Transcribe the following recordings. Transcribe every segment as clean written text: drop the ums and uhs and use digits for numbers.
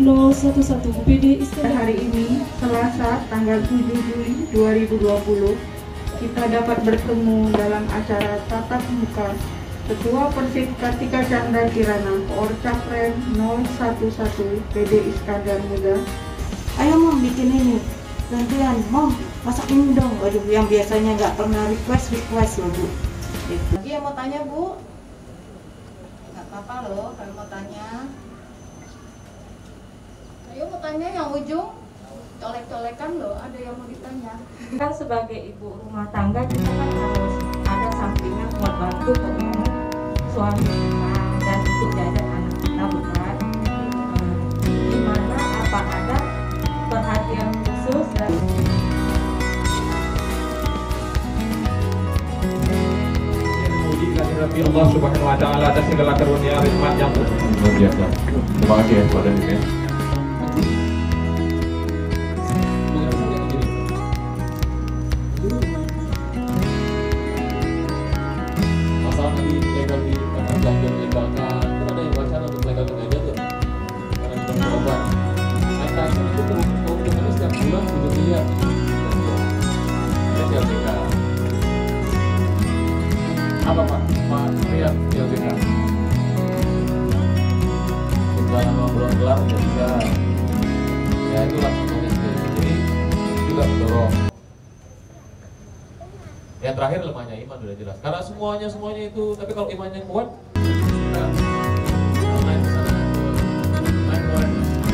011 PD Iskandar. Hari ini, Selasa, tanggal 7 Juli 2020, kita dapat bertemu dalam acara tatap muka Ketua Persib Kartika Chandra Kirana, Orcapren 011 PD Iskandar Muda. Ayo Mom, bikin ini. Gantian, Mom, masak ini dong. Waduh, yang biasanya nggak pernah request loh Bu. Gitu. Lagi yang mau tanya Bu? Nggak apa-apa loh kalau mau tanya. Ayo mau tanya yang ujung. Colek-colekan loh, ada yang mau ditanya. Kan sebagai ibu rumah tangga kita kan harus ada sampingan buat bantu untuk suami kita dan untuk jajan anak kita, bukan? Gimana, apa ada perhatian khusus dan Tapi Allah Subhanahu wa taala atas segala karunia rahmat yang luar biasa. Terima kasih ya kepada ini. Masalah nanti legal di belanja legalkan, kan ada yang wacana untuk legalkan aja tuh. Karena kita berobat. Mike Tyson itu keuntungannya setiap bulan 7 miliar. Jadi LBK. Apa Pak? Pak Riyad LBK. Kita ngobrol kelar nggak bisa. Ya itulah contohnya sendiri. Jadi juga mendorong. Yang terakhir lemahnya iman sudah jelas. Karena semuanya itu, tapi kalau imannya kuat, kita main ke sana, main keluar.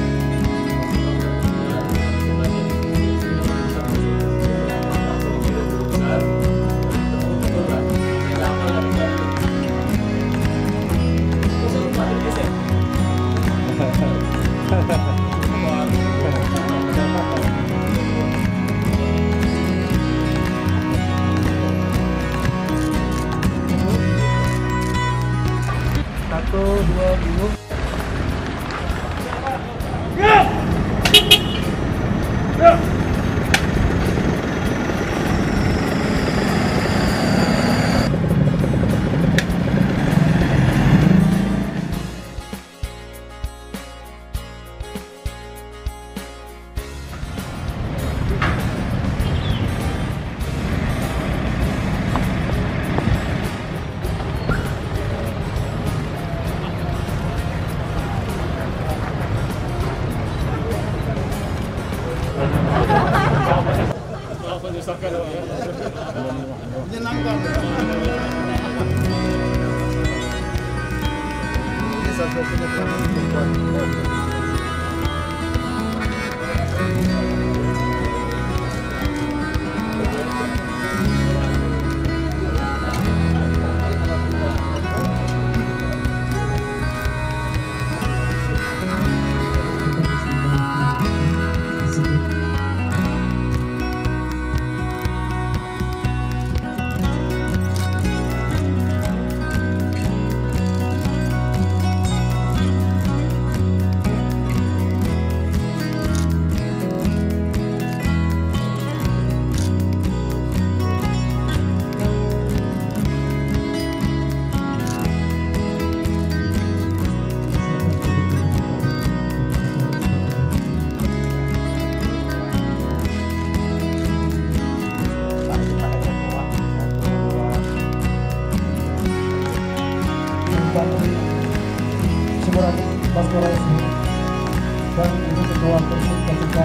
dan Ibu Ketua Persib Kartika.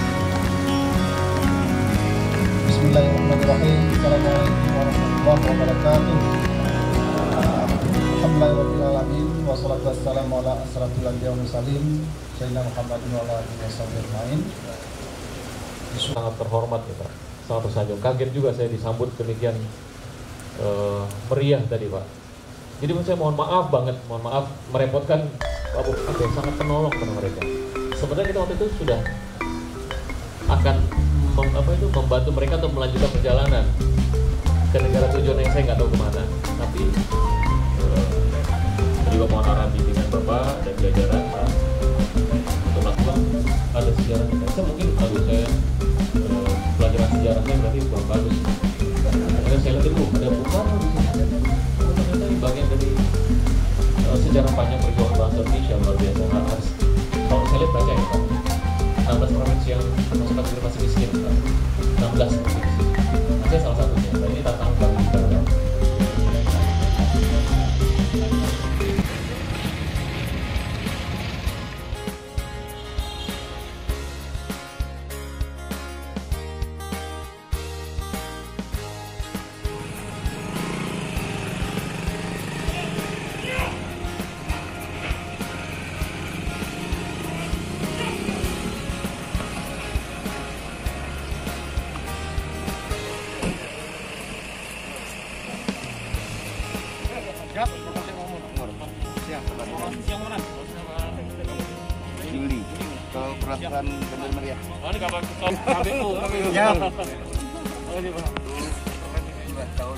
Bismillahirrahmanirrahim. Assalamualaikum warahmatullahi wabarakatuh. Alhamdulillahirrahmanirrahim. Wassalatu wassalamu ala asrafil anbiya wal mursalin Sayyidina Muhammadin wa ala alihi wasallam. Sangat terhormat ya Pak, sangat tersanjung. Kaget juga saya disambut demikian meriah tadi Pak. Jadi saya mohon maaf banget, mohon maaf merepotkan Pak Bupati, sangat penolong pada mereka. Sebenarnya kita waktu itu sudah akan membantu mereka untuk melanjutkan perjalanan ke negara tujuan yang saya nggak tahu kemana. Tapi juga mohon arahan bimbingan Bapak dan jajaran untuk melakukan ada sejarah kita. Saya mungkin kalau saya pelajaran sejarahnya berarti kurang bagus. Karena saya lihat dulu ada bukan ternyata ini bagian dari sejarah panjang perjuangan bangsa Indonesia luar biasa. Kalau saya lihat baca ya Pak. 16 provinsi yang masuk kategori masih miskin Pak. 16 provinsi. Aceh salah satunya. Dan ini tantangan baru kita Pak. Juli. Kalau peraturan benar meriah. Oh, ini kapan KPU. Ya. 2 tahun.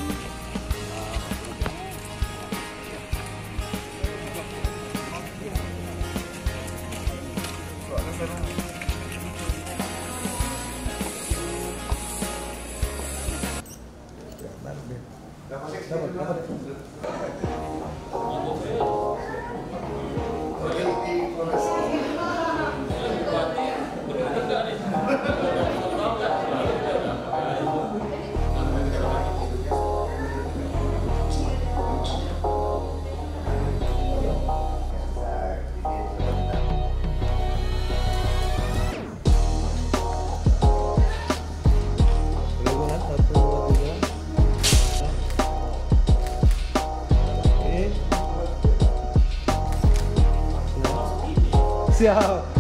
Siap.